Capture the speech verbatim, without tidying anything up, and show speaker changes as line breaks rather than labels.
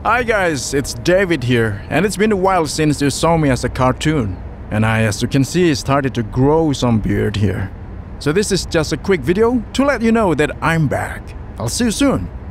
Hi guys, it's David here, and it's been a while since you saw me as a cartoon. And I, as you can see, started to grow some beard here. So this is just a quick video to let you know that I'm back. I'll see you soon.